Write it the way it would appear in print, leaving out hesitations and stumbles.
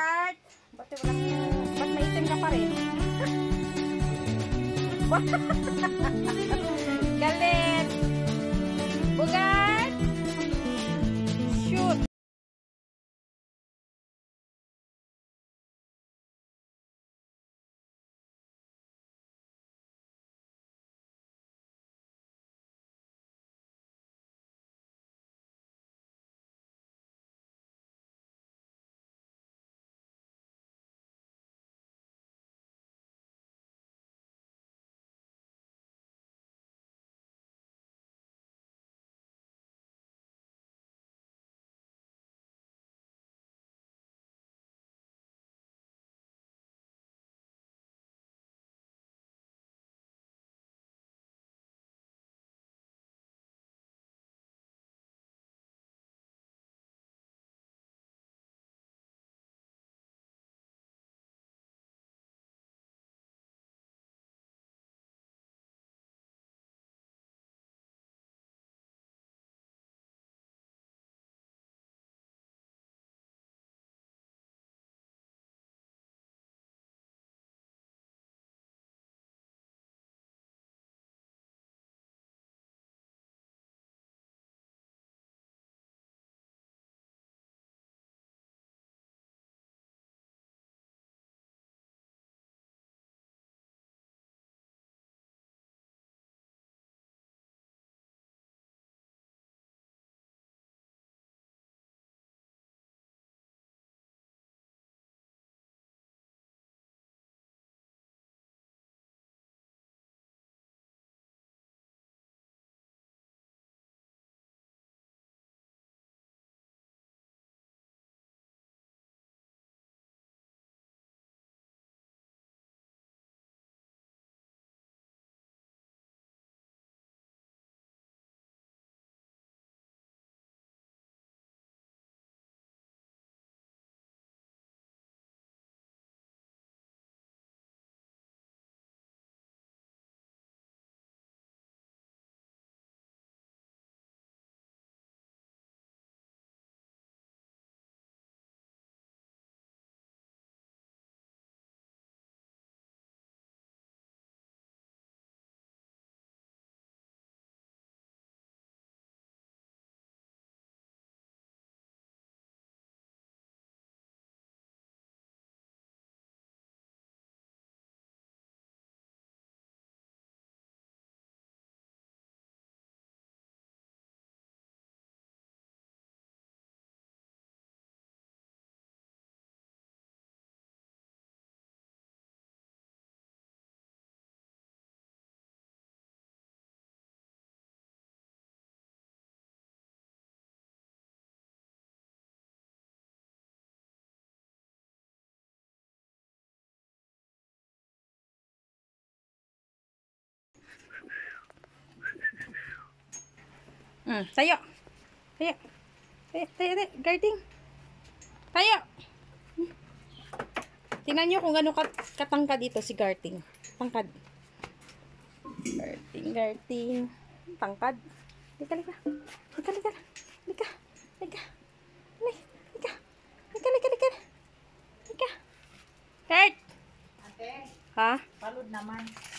Art! Ba't maitim ka pa rin? Galit! Bugad! Shoot! Tayo. Tayo. Tayo, tayo, tayo. Guarding. Tayo. Tingnan nyo kung gano'ng katangkad dito si Guarding. Tangkad. Guarding. Tangkad. Lika, lika. Lika, lika. Lika. Lika. Lika. Lika, lika, lika. Lika. Guard. Ate, Ha? palud naman.